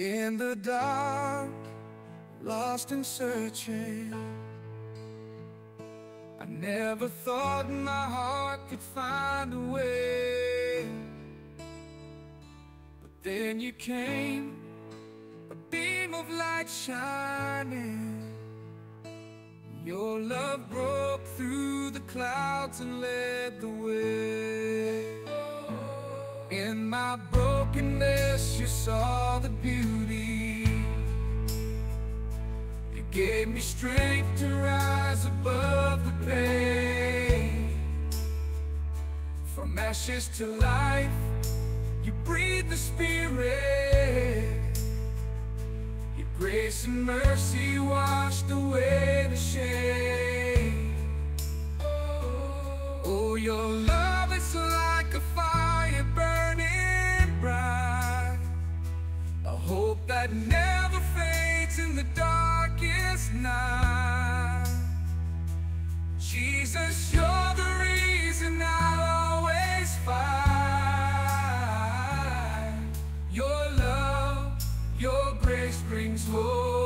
In the dark, lost and searching, I never thought my heart could find a way. But then you came, a beam of light shining. Your love broke through the clouds and led the way. In my brokenness, you saw the beauty. You gave me strength to rise above the pain. From ashes to life, you breathed the Spirit. Your grace and mercy washed away the shame. Oh, your love is like a fire burning bright, a hope that never fades in the darkest night. Jesus, you're the reason I'll always find. Your love, your grace brings hope.